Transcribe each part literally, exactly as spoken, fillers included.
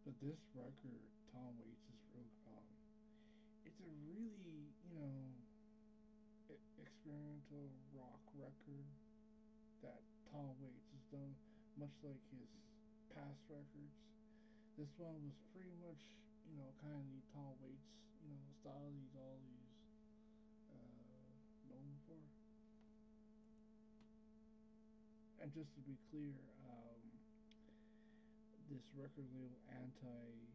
But this record, Tom Waits is real. Um, it's a really, you know, experimental rock record that Tom Waits has done, much like his past records. This one was pretty much, you know, kind of the Tom Waits, you know, style he's always uh, known for. And just to be clear, um, this record label Anti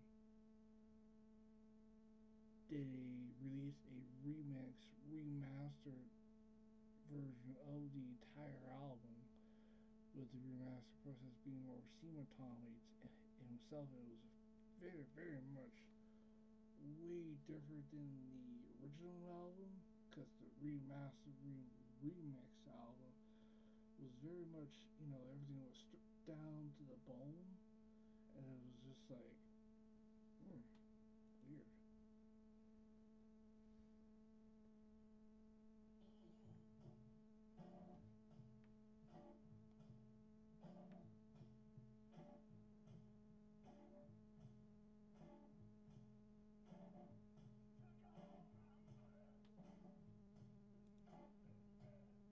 did a release a remix, remastered version of the entire album, with the remaster process being overseen by Tom Waits himself. It was very, very much way different than the original album, because the remastered re- remix album was very much, you know, everything was stripped down to the bone, and it was just like